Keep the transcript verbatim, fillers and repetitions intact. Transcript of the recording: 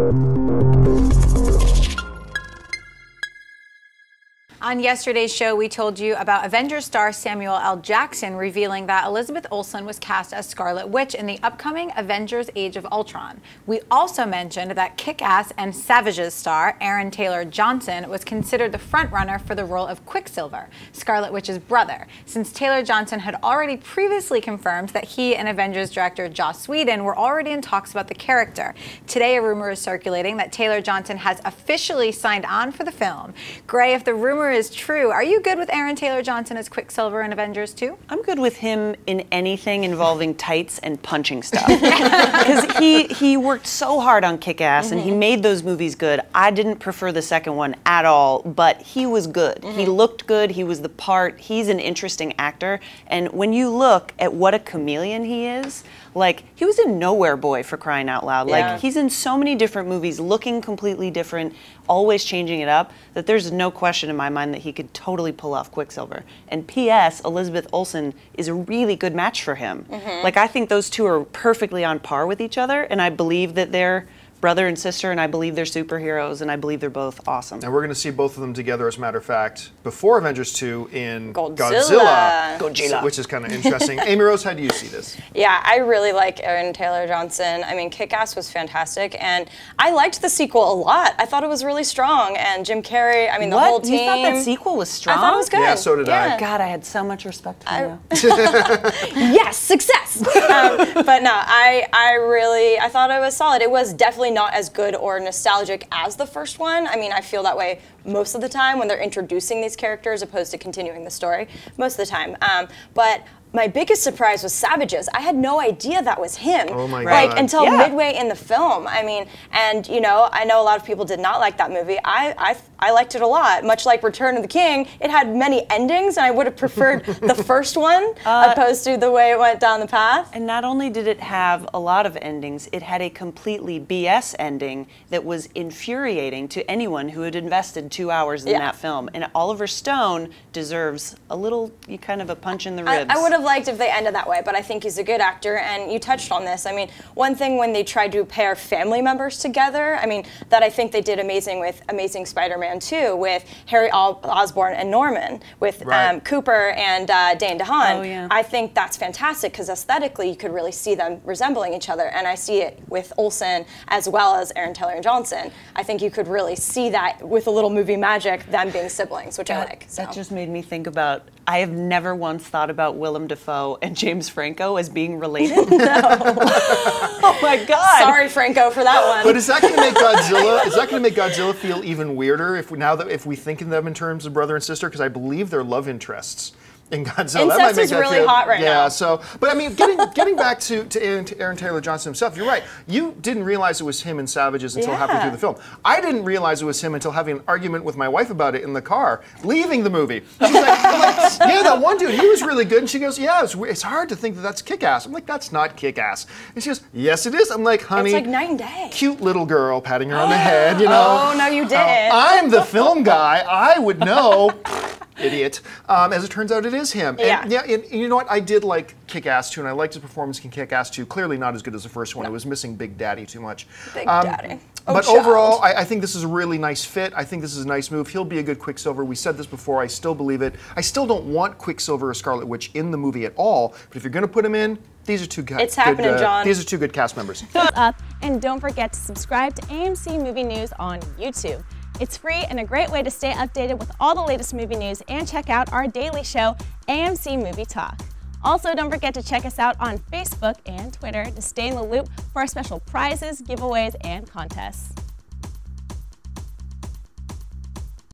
On yesterday's show, we told you about Avengers star Samuel L. Jackson revealing that Elizabeth Olsen was cast as Scarlet Witch in the upcoming Avengers Age of Ultron. We also mentioned that Kick-Ass and Savages star Aaron Taylor-Johnson was considered the frontrunner for the role of Quicksilver, Scarlet Witch's brother, since Taylor-Johnson had already previously confirmed that he and Avengers director Joss Whedon were already in talks about the character. Today, a rumor is circulating that Taylor-Johnson has officially signed on for the film. Gray, if the rumor is true, are you good with Aaron Taylor-Johnson as Quicksilver in Avengers two? I'm good with him in anything involving tights and punching stuff. Because he, he worked so hard on Kick-Ass, mm-hmm. and he made those movies good. I didn't prefer the second one at all, but he was good. Mm-hmm. He looked good, he was the part, he's an interesting actor, and when you look at what a chameleon he is, like, he was in Nowhere Boy, for crying out loud. Yeah. Like, he's in so many different movies, looking completely different, always changing it up, that there's no question in my mind that he could totally pull off Quicksilver. And P S, Elizabeth Olsen is a really good match for him. Mm-hmm. Like, I think those two are perfectly on par with each other, and I believe that they're brother and sister, and I believe they're superheroes, and I believe they're both awesome. And we're going to see both of them together, as a matter of fact, before Avengers two in Godzilla, Godzilla, Godzilla. which is kind of interesting. Amy Rose, how do you see this? Yeah, I really like Aaron Taylor-Johnson. I mean, Kick-Ass was fantastic, and I liked the sequel a lot. I thought it was really strong, and Jim Carrey, I mean, the what? whole team. You thought that sequel was strong? I thought it was good. Yeah, so did yeah. I. God, I had so much respect for I, you. Yes, success! um, but no, I, I really, I thought it was solid. It was definitely not as good or nostalgic as the first one. I mean, I feel that way most of the time when they're introducing these characters opposed to continuing the story, most of the time. Um, but my biggest surprise was Savages. I had no idea that was him. Oh my like, God. until Yeah. midway in the film. I mean, and you know, I know a lot of people did not like that movie. I, I, I liked it a lot. Much like Return of the King, it had many endings, and I would have preferred the first one Uh, opposed to the way it went down the path. And not only did it have a lot of endings, it had a completely B S ending that was infuriating to anyone who had invested two hours in Yeah. that film. And Oliver Stone deserves a little, you kind of a punch in the I, ribs. I would have liked if they ended that way, but I think he's a good actor, and you touched on this. I mean, one thing when they tried to pair family members together, I mean, that I think they did amazing with Amazing Spider-Man two, with Harry Os- Osborn and Norman, with Right. um, Cooper and uh, Dane DeHaan. Oh, yeah. I think that's fantastic, because aesthetically you could really see them resembling each other, and I see it with Olsen as well as Aaron Taylor-Johnson. I think you could really see that with a little movie magic, them being siblings, which I That, like. So. that just made me think about, I have never once thought about Willem Dafoe and James Franco as being related. Oh my God. Sorry, Franco, for that one. But is that going to make Godzilla? Is that going to make Godzilla feel even weirder if we, now that if we think of them in terms of brother and sister? Because I believe they're love interests in Godzilla. That might Incest make is that really feel- hot right yeah, now. So, but I mean, getting getting back to, to Aaron, Aaron Taylor-Johnson himself, you're right. You didn't realize it was him in Savages until halfway Yeah. through the film. I didn't realize it was him until having an argument with my wife about it in the car, leaving the movie. She's like, I'm like, yeah, that one dude, he was really good. And she goes, yeah, it's, it's hard to think that that's Kick-Ass. I'm like, that's not Kick-Ass. And she goes, yes, it is. I'm like, honey, It's like night and day. cute little girl patting her on the head, you know. Oh, no, you didn't. Uh, I'm the film guy. I would know. Idiot. Um, as it turns out, it is him. Yeah. And, yeah, and, and you know what? I did like Kick-Ass two, and I liked his performance in Kick-Ass two. Clearly not as good as the first one. It was missing Big Daddy too much. Big Um, Daddy. Oh, but child. overall, I, I think this is a really nice fit. I think this is a nice move. He'll be a good Quicksilver. We said this before. I still believe it. I still don't want Quicksilver or Scarlet Witch in the movie at all. But if you're going to put him in, these are two good. It's happening, good, uh, John. These are two good cast members. Up, and don't forget to subscribe to A M C Movie News on YouTube. It's free and a great way to stay updated with all the latest movie news, and check out our daily show, A M C Movie Talk. Also, don't forget to check us out on Facebook and Twitter to stay in the loop for our special prizes, giveaways, and contests.